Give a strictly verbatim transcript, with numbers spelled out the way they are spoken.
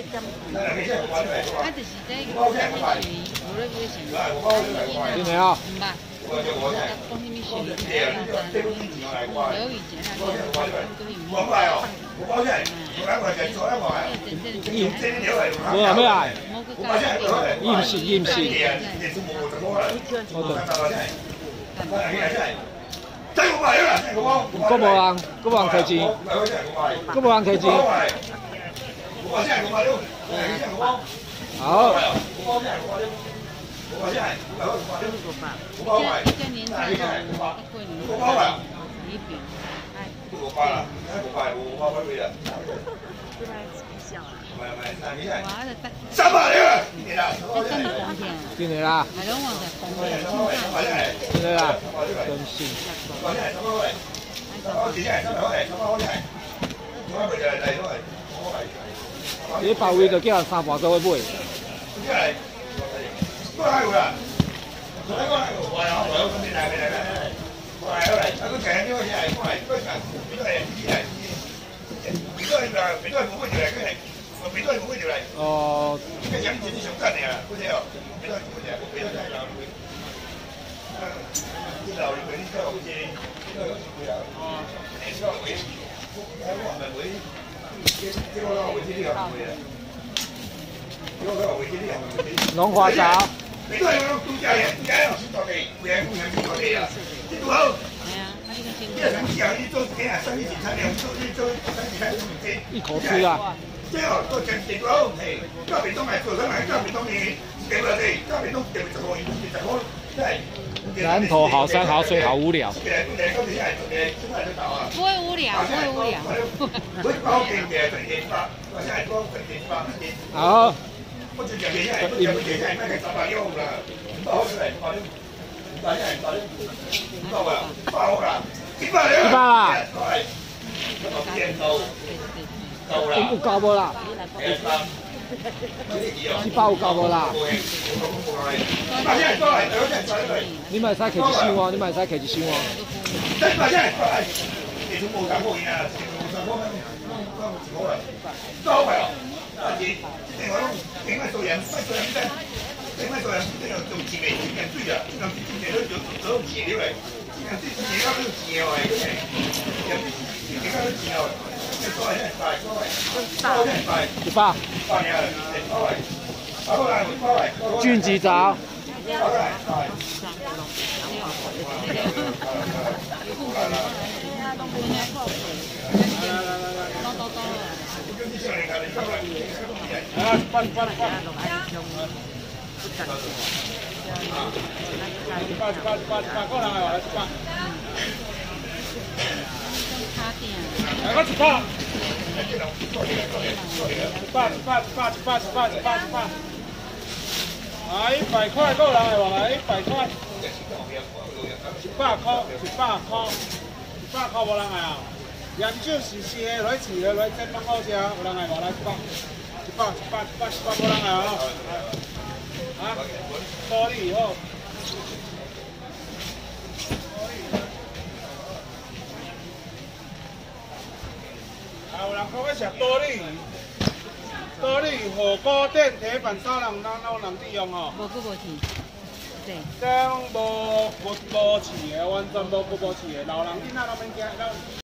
啊，就是这个什么水，无论几钱， 真的啊？ 唔捌。讲什么水，有以前那个都有。 无啊，要爱。임시 임시。好的。搁无人，搁无人摕钱，搁无人摕钱。好。 这这年菜都过年一饼，哎。五百啦，五百五百块几啊？五百小啊。三百了，这真的公平。 真的啦。 还拢我在公平， 真的啦，真心。你别位就叫人三盘做伙买。过来有啦，过来过来，我来我来我来来来来来，过来过来，啊，佮行你我来过来，过来，别过来，别来，别过来，别过来，不会就来，过来，别过来不会就来。哦。这个讲真是上干的啊，不对哦，别过来不会来，我别来老李。嗯，你老李你叫我这，这个是不要。哦。你叫我，哎，我们为，这这个我为这里好贵啊。龙华茶。你都係用度假嘅，而家又先到地，會係會係先到地啊！呢度好。係啊，呢個先。呢個想之後呢做幾日生意前餐量，做呢做生意餐都唔知。一口氣啊！之後都正地好，係交邊東係做緊係交邊東嘅，幾個地交邊東特別就可以，其實我真係。南投好山好水好無聊。 不會無聊，不會無聊。 好。 一百啦，有夠無啦？一百有夠無啦？你咪使摕一箱喎，你咪使摕一箱喎。啊！你另外拢另外做人，卖做人真，另外做人这个做钱的，钱人水啊，这样子今年都做做钱了嘞，这样子今年都是钱哦，对不对？这样子今年都是钱哦，这多少钱？百，多少钱？百，一百。百年了，多少？多少？多少？俊吉早。多少？多少？啊，翻翻翻！一百一百一百一百个人来话，一百。来个一百。一百一百一百一百一百一百一百。啊，一百块够人来话来，一百块。一百块，一百块，一百块无人来啊！研究是生的，来饲的，来蒸拢好食，有人来无来一百，一百一百一百一百无人来哦。啊，多利好。啊，有人讲要食多利，多利火锅店铁板烧人，咱拢人利用哦。无佫无饲，对。这无无无饲的，完全无无饲的，老人囡仔拢免惊。